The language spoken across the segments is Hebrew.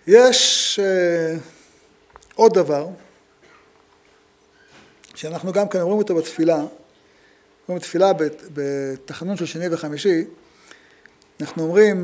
יש עוד דבר, שאנחנו גם כאן אומרים אותו בתפילה, אומרים בתפילה בתחנון של שני וחמישי, אנחנו אומרים,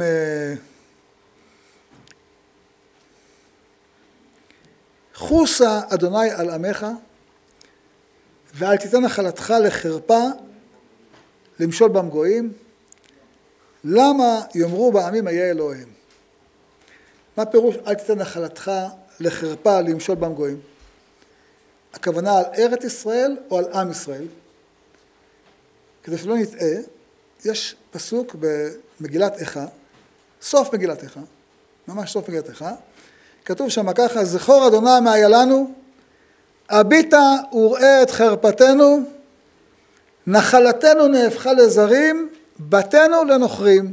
חוסה אדוני על עמך, ואל תיתן נחלתך לחרפה, למשול בם גויים, למה יאמרו בעמים איה אלוהיהם? מה פירוש אל תיתן נחלתך לחרפה, למשול בם גויים? הכוונה על ארץ ישראל או על עם ישראל? כדי שלא נטעה, יש פסוק במגילת איכה, סוף מגילת איכה, ממש סוף מגילת איכה, כתוב שם ככה, זכור אדוני מה היה לנו, הביטה וראה את חרפתנו, נחלתנו נהפכה לזרים, בתינו לנוכרים.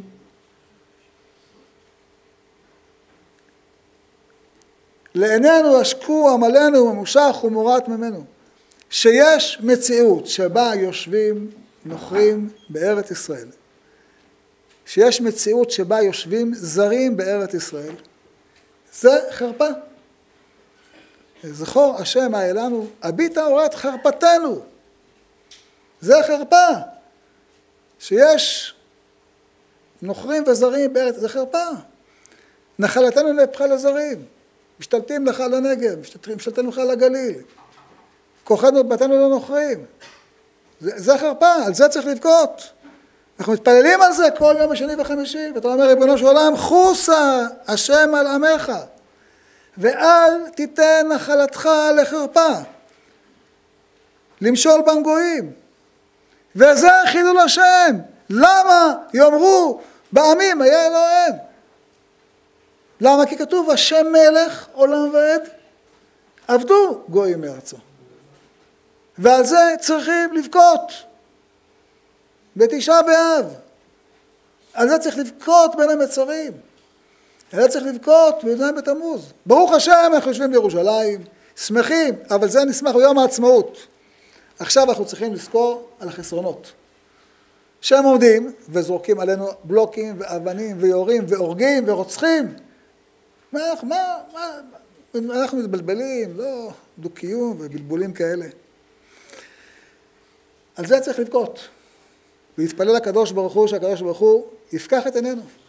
לעינינו השקו עמלנו ממושך ומורת ממנו. שיש מציאות שבה יושבים נוכרים בארץ ישראל, שיש מציאות שבה יושבים זרים בארץ ישראל, זה חרפה. זכור השם היה לנו, הביטה וראה את חרפתנו. זה חרפה. שיש נוכרים וזרים בארץ, זה חרפה. נחלתנו נהפכה לזרים. משתלטים לך על הנגב, משתלטים לך על הגליל. כוחנו בתינו לא נוכרים. זה חרפה, על זה צריך לבכות. אנחנו מתפללים על זה כל יום השני וחמישי, ואתה אומר, ריבונו של עולם, חוסה השם על עמך, ואל תיתן נחלתך לחרפה, למשול בם גויים. וזה חילול השם. למה יאמרו בעמים איה אלוהיהם? למה? כי כתוב השם מלך עולם ועד, עבדו גויים מארצו. ועל זה צריכים לבכות. בתשעה באב. על זה צריך לבכות בין המצרים. על זה צריך לבכות בי"ז בתמוז. ברוך השם, אנחנו יושבים בירושלים, שמחים, אבל זה נשמח ביום העצמאות. עכשיו אנחנו צריכים לזכור על החסרונות. שהם עומדים וזורקים עלינו בלוקים ואבנים ויורים והורגים ורוצחים. אנחנו מתבלבלים, לא דו-קיום ובלבולים כאלה. על זה צריך לבכות. להתפלל לקדוש ברוך הוא, שהקדוש ברוך הוא יפקח את עינינו.